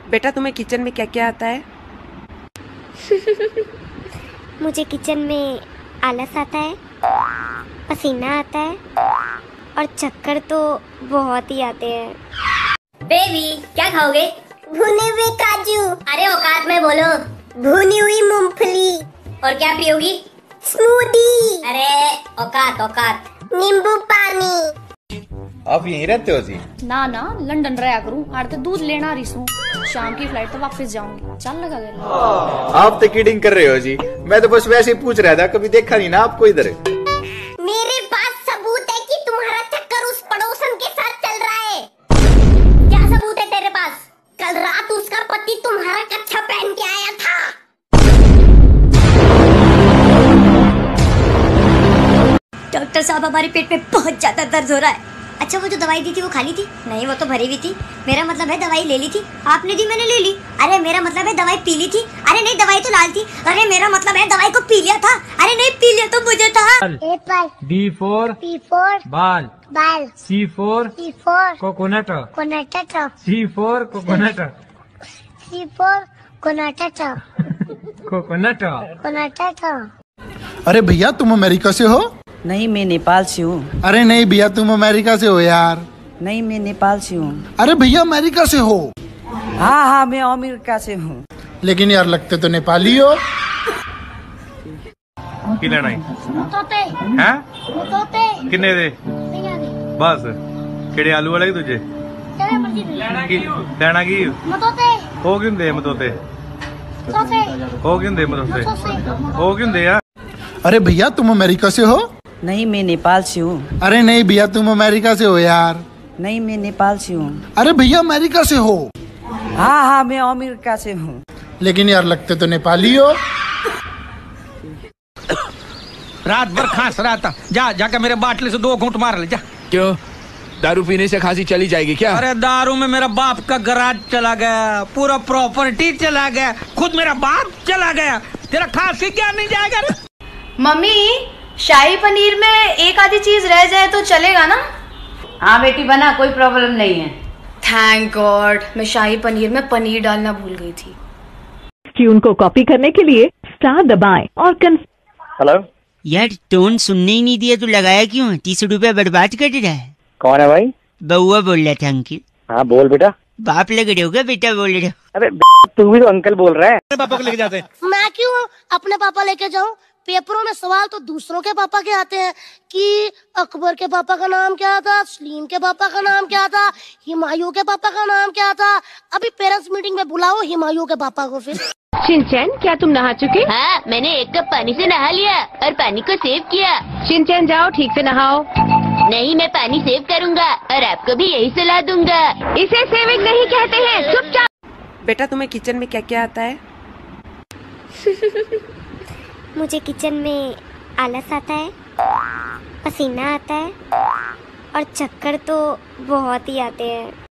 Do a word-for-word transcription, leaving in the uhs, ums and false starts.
बेटा तुम्हें किचन में क्या क्या आता है? मुझे किचन में आलस आता है, पसीना आता है और चक्कर तो बहुत ही आते हैं। बेबी क्या खाओगे? भुने हुए काजू। अरे औकात में बोलो। भुनी हुई मूंगफली। और क्या पियोगी? स्मूदी। अरे औकात औकात। नींबू पानी। आप यहीं रहते हो जी? ना ना लंदन रहा करूं, आड़ते दूध लेना रही हूँ। शाम की फ्लाइट तो वापस जाऊंगी। चल लगा गया। आप तो किडिंग कर रहे हो जी। मैं तो बस वैसे ही पूछ रहा था, कभी देखा नहीं ना आपको इधर। मेरे पास सबूत है कि तुम्हारा चक्कर उस पड़ोसन के साथ चल रहा है। क्या सबूत है तेरे पास? कल रात उसका पति तुम्हारा कच्छा पहन के आया था। डॉक्टर साहब हमारे पेट में बहुत ज्यादा दर्द हो रहा है। अच्छा वो जो दवाई दी थी वो खाली थी? नहीं वो तो भरी हुई थी। मेरा मतलब है दवाई ले ली थी आपने? दी मैंने ले ली। अरे मेरा मतलब है दवाई पी ली थी? अरे नहीं दवाई तो लाल थी। अरे मेरा मतलब है दवाई को पी लिया था? अरे नहीं पी लिया तो मुझे था। B four B four ball ball. C four C four coconut coconut. C four coconut C four coconut coconut coconut. अरे भैया तुम अमेरिका से हो? नहीं मैं नेपाल से हूँ। अरे नहीं भैया तुम अमेरिका से हो यार। नहीं मैं नेपाल से हूँ। अरे भैया अमेरिका से हो? हाँ हाँ मैं अमेरिका से हूँ। लेकिन यार लगते तो नेपाली हो। की लेना है? हैं? किन्ने दे? बस केड़े आलू वाले तुझे? लेना की? हो क्यों दे मतोते? हो क्यों दे मतोते? हो क्यों दे यार? अरे भैया तुम अमेरिका से हो? नहीं मैं नेपाल से हूँ। अरे नहीं भैया तुम अमेरिका से हो यार। नहीं मैं नेपाल से हूँ। अरे भैया अमेरिका से हो? हाँ हाँ मैं अमेरिका से हूँ। लेकिन यार लगते तो नेपाली हो। रात भर खांस रहा था। जा जाकर मेरे बाटले से दो घूंट मार ले जा। क्यों दारू पीने से खांसी चली जाएगी क्या? अरे दारू में मेरा बाप का गराज चला गया, पूरा प्रॉपर्टी चला गया, खुद मेरा बाप चला गया। तेरा खांसी क्या नहीं जाएगा रे? मम्मी शाही पनीर में एक आधी चीज रह जाए तो चलेगा ना? हाँ बेटी बना, कोई प्रॉब्लम नहीं है। थैंक गॉड, मैं शाही पनीर में पनीर डालना भूल गई थी। ट्यून को कॉपी करने के लिए स्टार दबाएं और कन... हेलो यार टोन सुनने ही नहीं दिया तो लगाया क्यों? तीस रुपया बर्बाद कर रहा है। कौन है भाई? बउआ बोल रहा था अंकिल। हाँ बोल बेटा। बाप लग रहे हो क्या बेटा बोल रहे हो? अरे तू भी तो अंकल बोल रहा है। पापा को लेके जाते हैं। मैं क्यों अपने पापा लेके जाऊं? पेपरों में सवाल तो दूसरों के पापा के आते हैं कि अकबर के पापा का नाम क्या था, सलीम के पापा का नाम क्या था, हुमायूं के पापा का नाम क्या था। अभी पेरेंट्स मीटिंग में बुलाओ हुमायूं के पापा को। फिर शिनचैन क्या तुम नहा चुके? हाँ मैंने एक कप पानी से नहा लिया और पानी को सेव किया। शिनचैन जाओ ठीक से नहाओ। नहीं मैं पानी सेव करूँगा और आपको भी यही सलाह दूंगा। इसे सेविंग नहीं कहते हैं, चुपचाप। बेटा तुम्हें किचन में क्या क्या आता है? मुझे किचन में आलस आता है, पसीना आता है और चक्कर तो बहुत ही आते हैं।